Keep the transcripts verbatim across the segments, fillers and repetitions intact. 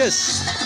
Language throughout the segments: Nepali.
यस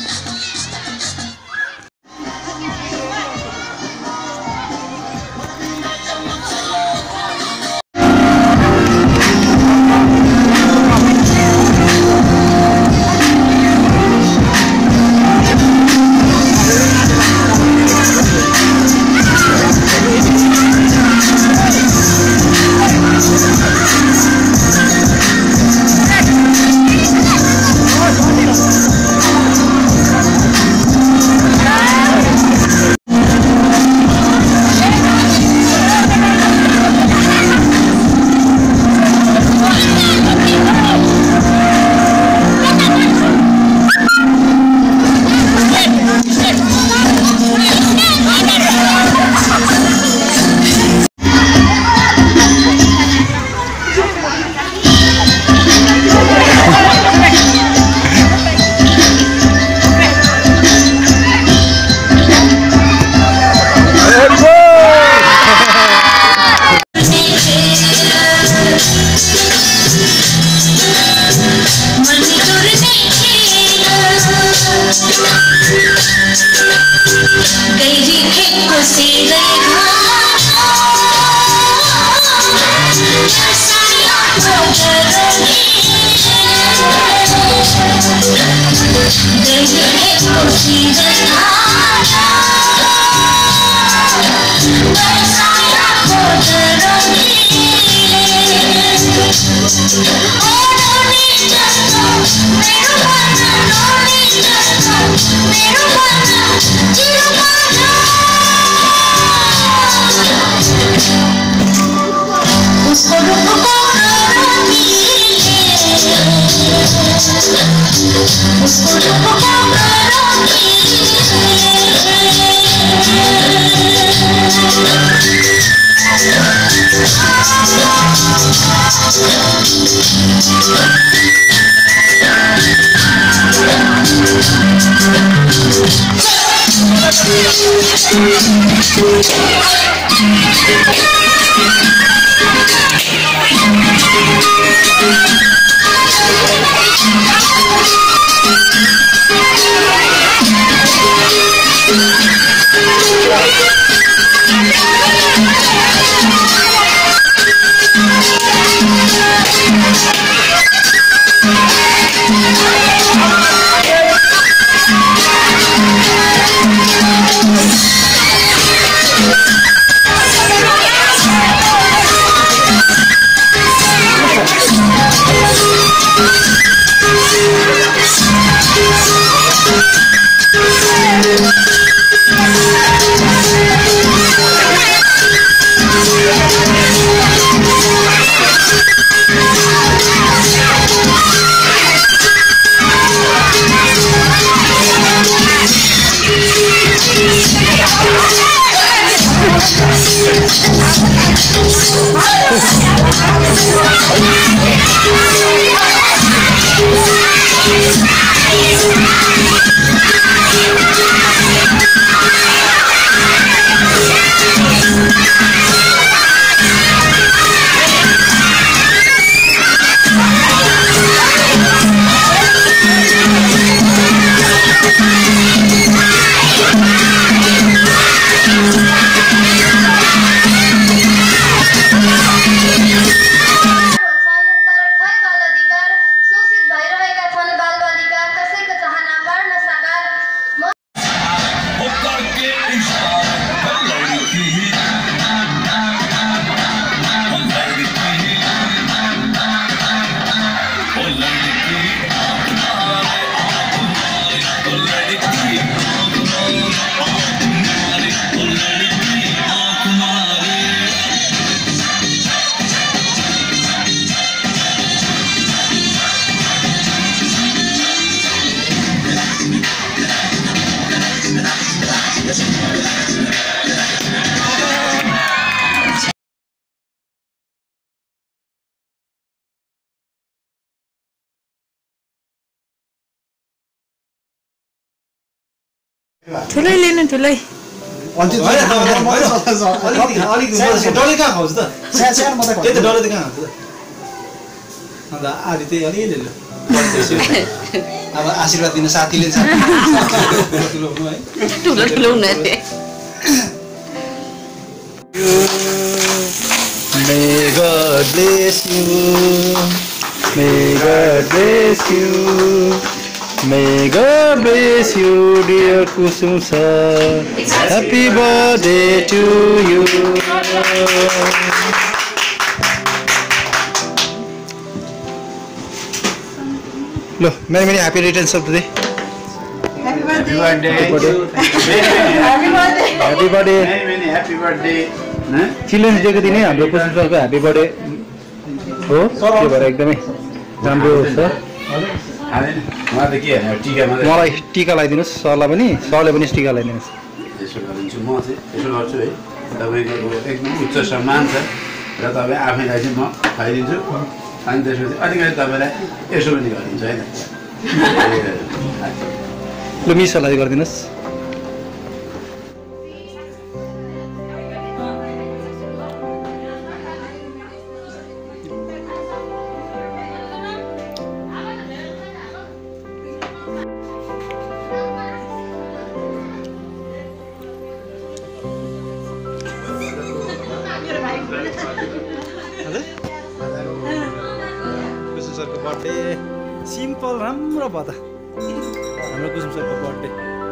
ठुलै लिनु ठुलै अन्ति होइन अलिकति अलिकति डल्लै कहाँ खाउँछ त सानो मात्रै त्यही त डल्लै त कहाँ खान्छ त अन्त आधी त्यही अलिअलि अब आशीर्वाद दिन साथीले छ ठुलो हुनु है ठुलो ठुलो हुनुहुन्थ्यो May God bless you. May God bless you. May God bless you, dear Kusum sir. Happy birthday to you. Lo, many many happy returns of the day. Happy birthday. Happy birthday. Happy birthday. Happy birthday. Many many happy birthday. Children's डेको दिन हाम्रो कुसुम सरको ह्याप्पी बर्थडे हो त्यो भएर एकदमै राम्रो छ मलाई टिका लगाइदिनुहोस् सरलाई पनि सरले पनि टिका लगाइदिनुहोस् यसो गरिदिन्छु म चाहिँ यसो गर्छु है तपाईँको एकदम उच्च सम्मान छ र तपाईँ आफैलाई चाहिँ म खुवाइदिन्छु अनि त्यसपछि अलिकति तपाईँलाई यसो पनि गरिदिन्छु है ल मिसहरूलाई गरिदिनुहोस् कुसुम सरको बर्थडे सिम्पल राम्रो भयो त हाम्रो कुसुम सरको birthday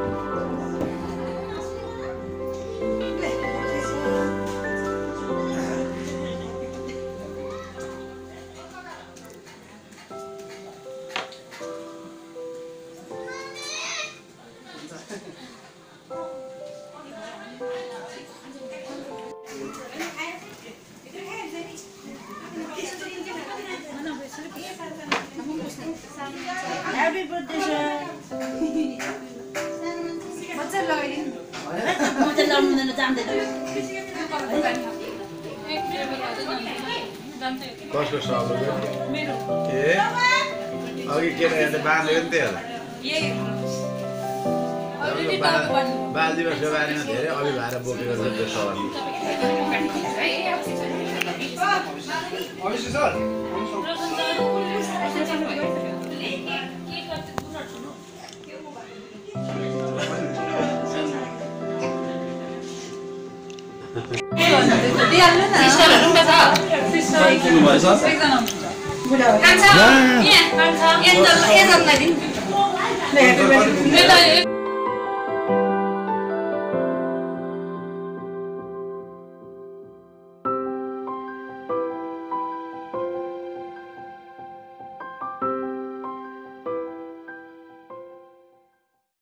Happy birthday, sir. What's up, Lloyd? What's up, Lloyd? I'm going to कसको सब के अघि केटाहरूले बाँधेको नि त्यो बाल दिवसको बारेमा धेरै अभिभावक बोकेको छ त्यो सवालमा Happy birthday.